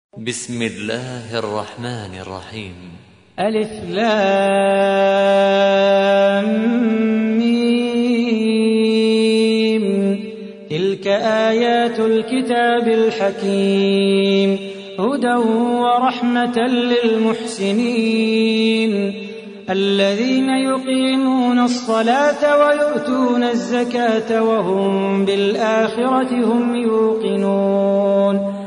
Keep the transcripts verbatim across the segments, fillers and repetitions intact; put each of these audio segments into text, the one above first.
بسم الله الرحمن الرحيم. ألف لام ميم. تلك آيات الكتاب الحكيم، هدى ورحمة للمحسنين الذين يقيمون الصلاة ويؤتون الزكاة وهم بالآخرة هم يوقنون.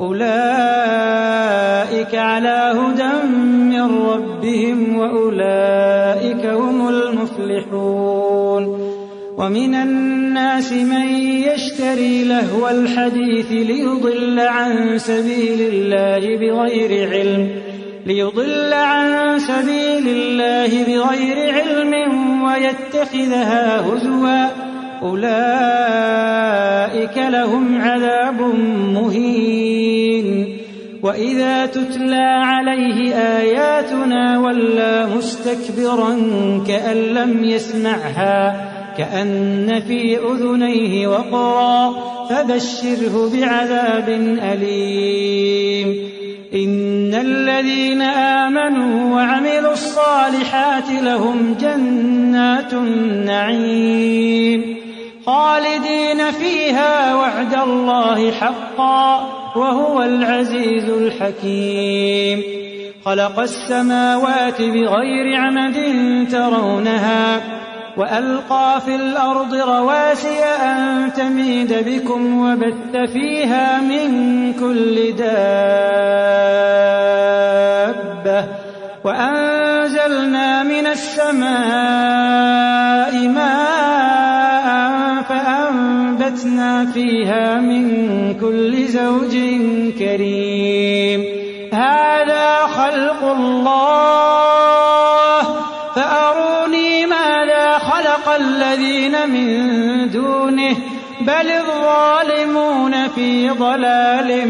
أولئك على هدى من ربهم وأولئك هم المفلحون. ومن الناس من يشتري لهو الحديث ليضل عن سبيل الله بغير علم ليضل عن سبيل الله بغير علم ويتخذها هزوا. أولئك لهم عذاب مهين. وإذا تتلى عليه آياتنا ولى مستكبرا كأن لم يسمعها كأن في أذنيه وقرا فبشره بعذاب أليم. إن الذين آمنوا وعملوا الصالحات لهم جنات النعيم خالدين فيها وعد الله حقا وهو العزيز الحكيم. خلق السماوات بغير عمد ترونها وألقى في الأرض رواسي أن تميد بكم وبث فيها من كل دابة وأنزلنا من السماء ماء فأنبتنا فيها من كل زوج كريم. هذا خلق الله فأروني ماذا خلق الذين من دونه بل الظالمون في ضلال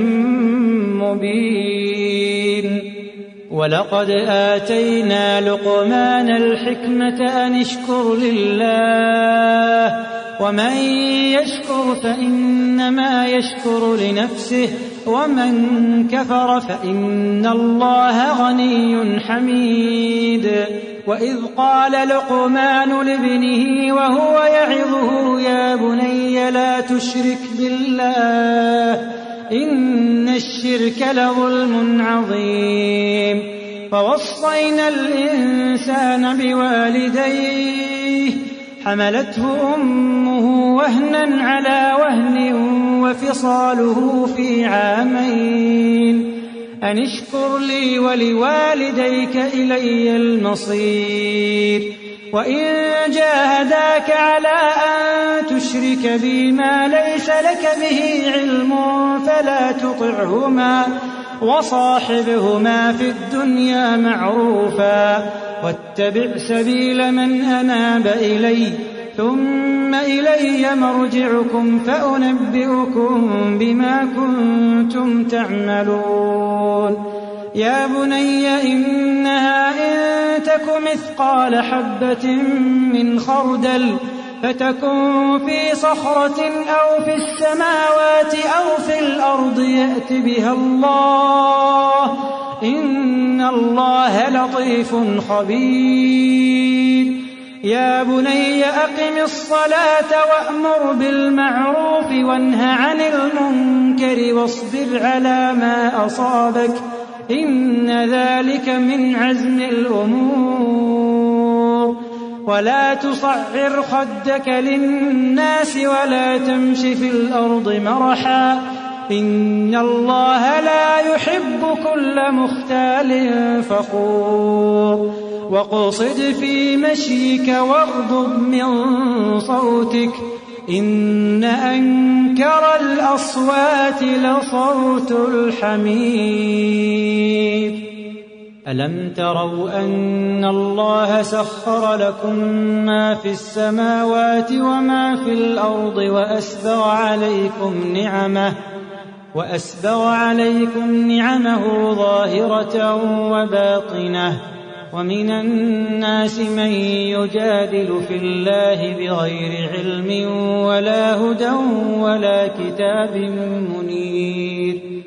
مبين. ولقد آتينا لقمان الحكمة أن اشكر لله ومن يشكر فإنما يشكر لنفسه ومن كفر فإن الله غني حميد. وإذ قال لقمان لابنه وهو يعظه يا بني لا تشرك بالله إن الشرك لظلم عظيم. فوصينا الإنسان بوالديه حملته أمه وهنا على وهن وفصاله في عامين أن اشكر لي ولوالديك إلي المصير. وإن جاهداك على أن تشرك بي ما ليس لك به علم فلا تطعهما وصاحبهما في الدنيا معروفا واتبع سبيل من أناب إلي ثم إلي مرجعكم فأنبئكم بما كنتم تعملون. يا بني إنها إن تك مثقال حبة من خردل فتكن في صخرة أو في السماوات أو في الأرض يأت بها الله إن الله لطيف خبير. يا بني أقم الصلاة وأمر بالمعروف وانه عن المنكر واصبر على ما أصابك إن ذلك من عزم الأمور. ولا تصعر خدك للناس ولا تمش في الأرض مرحا إن الله لا يحب كل مختال فخور. وقصد في مشيك واغضض من صوتك إن أنكر الأصوات لصوت الحمير. ألم تروا أن الله سخر لكم ما في السماوات وما في الأرض وأسبغ عليكم نعمه وأسبغ عليكم نعمه ظاهرة وباطنة. ومن الناس من يجادل في الله بغير علم ولا هدى ولا كتاب منير.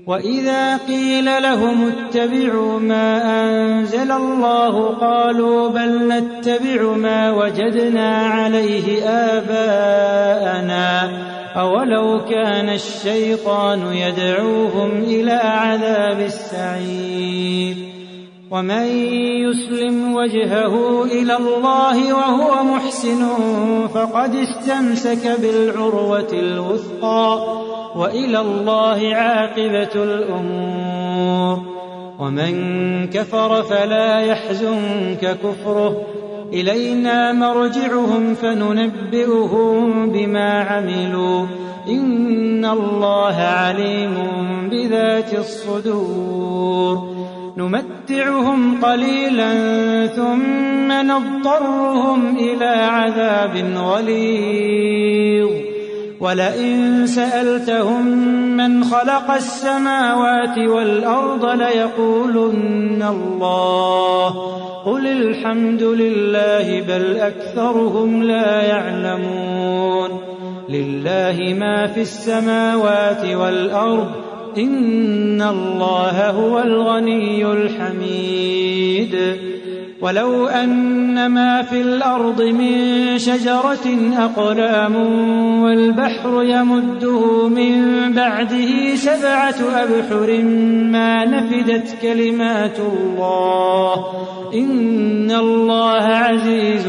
وإذا قيل لهم اتبعوا ما أنزل الله قالوا بل نتبع ما وجدنا عليه آباءنا أولو كان الشيطان يدعوهم إلى عذاب السعير ومن يسلم وجهه إلى الله وهو محسن فقد استمسك بالعروة الوثقى وإلى الله عاقبة الأمور ومن كفر فلا يحزنك كفره إلينا مرجعهم فننبئهم بما عملوا إن الله عليم بذات الصدور نمتعهم قليلا ثم نضطرهم إلى عذاب غليظ ولئن سألتهم من خلق السماوات والأرض ليقولن الله قل الحمد لله بل أكثرهم لا يعلمون لله ما في السماوات والأرض إن الله هو الغني الحميد ولو أن ما في الأرض من شجرة أقلام والبحر يمده من بعده سبعة أبحر ما نفدت كلمات الله إن الله عزيز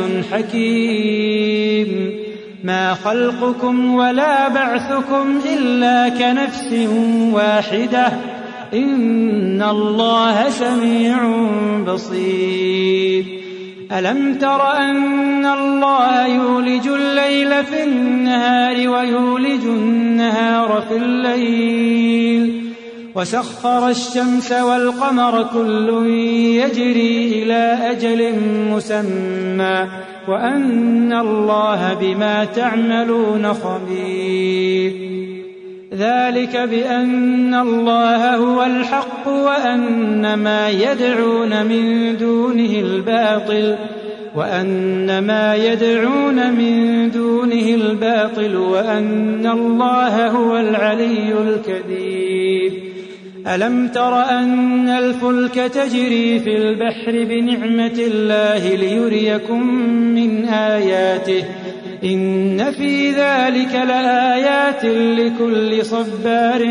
حكيم ما خلقكم ولا بعثكم إلا كنفس واحدة إن الله سميع بصير ألم تر أن الله يولج الليل في النهار ويولج النهار في الليل وسخر الشمس والقمر كل يجري إلى أجل مسمى وأن الله بما تعملون خبير ذلك بأن الله هو الحق وأن ما يدعون من دونه الباطل وأن ما يدعون من دونه الباطل وأن الله هو العلي الكبير ألم تر أن الفلك تجري في البحر بنعمة الله ليريكم من آياته إن في ذلك لآيات لكل صبار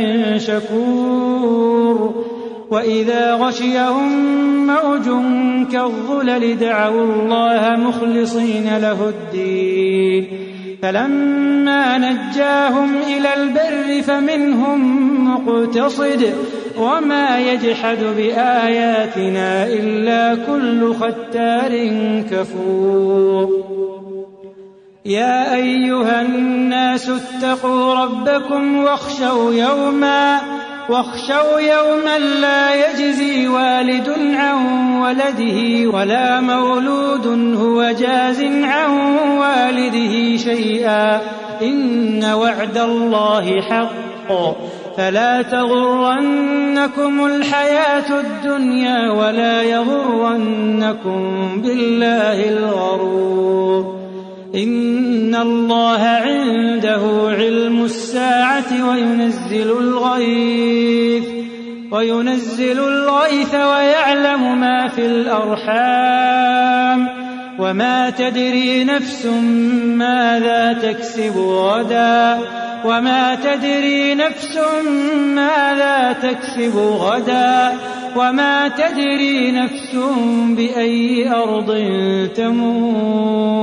شكور وإذا غشيهم موج كالظلل دعوا الله مخلصين له الدين فلما نجاهم إلى البر فمنهم مقتصد وما يجحد بآياتنا إلا كل ختار كفور يا أيها الناس اتقوا ربكم واخشوا يوما واخشوا يوما لا يجزي والد عن ولده ولا مولود هو جاز عن والده شيئا إن وعد الله حق فلا تغرنكم الحياة الدنيا ولا يغرنكم بالله الغرور إن الله عنده علم الساعة وينزل الغيث وينزل الغيث ويعلم ما في الأرحام وما تدري نفس ماذا تكسب غدا وما تدري نفس ماذا تكسب غدا وما تدري نفس بأي أرض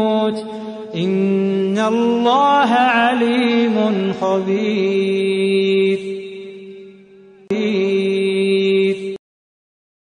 تموت إن الله عليم خبير